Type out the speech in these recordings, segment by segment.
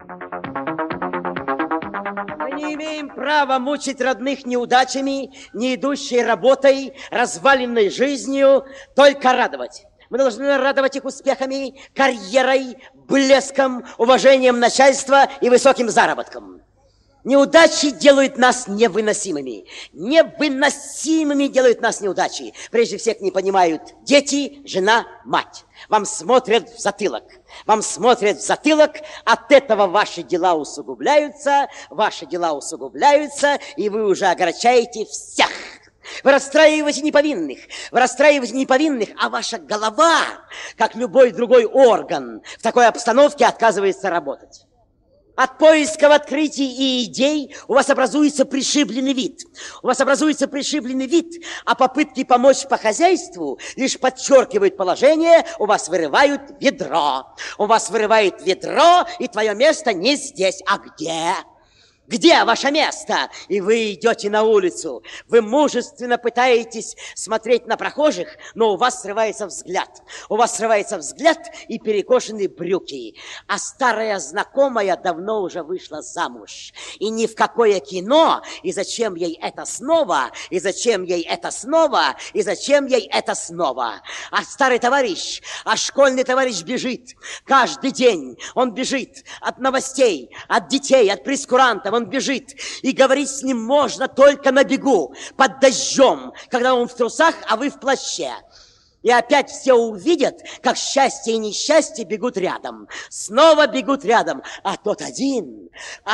Мы не имеем права мучить родных неудачами, не идущей работой, разваленной жизнью, только радовать. Мы должны радовать их успехами, карьерой, блеском, уважением начальства и высоким заработком. Неудачи делают нас невыносимыми. Невыносимыми делают нас неудачи. Прежде всех не понимают дети, жена, мать. Вам смотрят в затылок. Вам смотрят в затылок. От этого ваши дела усугубляются. Ваши дела усугубляются. И вы уже огорчаете всех. Вы расстраиваете неповинных. Вы расстраиваете неповинных. А ваша голова, как любой другой орган, в такой обстановке отказывается работать. От поисков открытий и идей у вас образуется пришибленный вид. У вас образуется пришибленный вид, а попытки помочь по хозяйству лишь подчеркивают положение, у вас вырывают ведро. У вас вырывают ведро, и твое место не здесь. А где? Где ваше место? И вы идете на улицу. Вы мужественно пытаетесь смотреть на прохожих, но у вас срывается взгляд. У вас срывается взгляд и перекошены брюки. А старая знакомая давно уже вышла замуж. И ни в какое кино. И зачем ей это снова? И зачем ей это снова? И зачем ей это снова? А старый товарищ, а школьный товарищ бежит. Каждый день он бежит от новостей, от детей, от прескурантов. Он бежит, и говорить с ним можно только на бегу, под дождем, когда он в трусах, а вы в плаще. И опять все увидят, как счастье и несчастье бегут рядом. Снова бегут рядом. А тот один,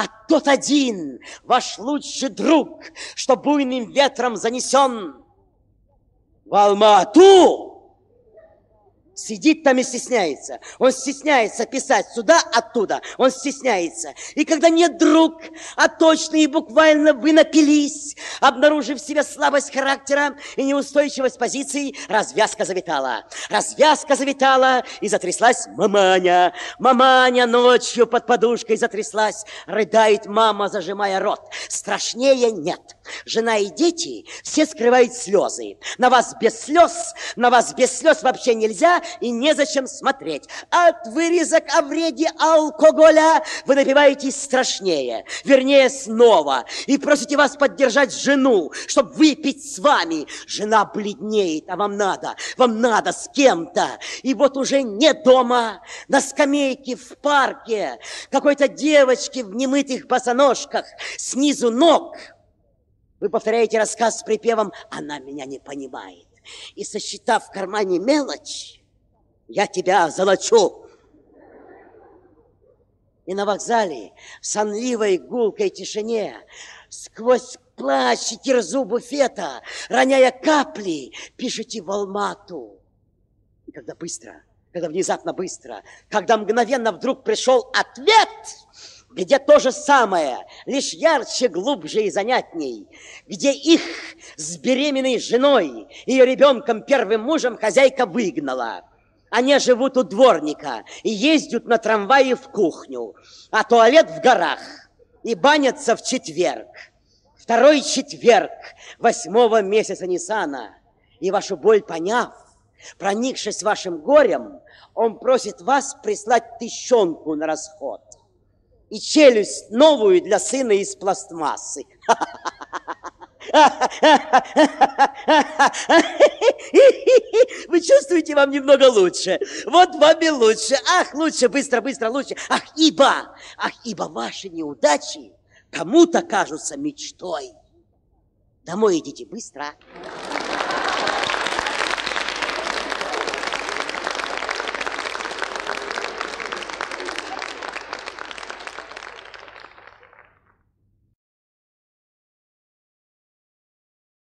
ваш лучший друг, что буйным ветром занесен в Алма-Ату, сидит там и стесняется. Он стесняется писать сюда, оттуда. Он стесняется. И когда нет друг, а точно и буквально вы напились, обнаружив в себе слабость характера и неустойчивость позиций, развязка завитала. Развязка завитала, и затряслась маманя. Маманя ночью под подушкой затряслась. Рыдает мама, зажимая рот. Страшнее нет. Жена и дети все скрывают слезы. На вас без слез вообще нельзя, и незачем смотреть. От вырезок о вреде алкоголя вы напиваетесь страшнее, вернее снова, и просите вас поддержать жену, чтобы выпить с вами. Жена бледнеет, а вам надо с кем-то. И вот уже не дома, на скамейке в парке, какой-то девочке в немытых босоножках, снизу ног. Вы повторяете рассказ с припевом «Она меня не понимает». И, сосчитав в кармане мелочь, я тебя золочу. И на вокзале, в сонливой гулкой тишине, сквозь плащ и кирзу буфета, роняя капли, пишите в Алма-Ату. И когда внезапно быстро, когда мгновенно вдруг пришел ответ, где то же самое, лишь ярче, глубже и занятней, где их с беременной женой, ее ребенком, первым мужем хозяйка выгнала. Они живут у дворника и ездят на трамвае в кухню, а туалет в горах, и банятся в четверг. Второй четверг 8-го месяца Ниссана. И вашу боль поняв, проникшись вашим горем, он просит вас прислать тыщенку на расход и челюсть новую для сына из пластмассы. Вы чувствуете, вам немного лучше? Вот вам и лучше. Ах, лучше, быстро, лучше. Ах, ибо ваши неудачи кому-то кажутся мечтой. Домой идите быстро.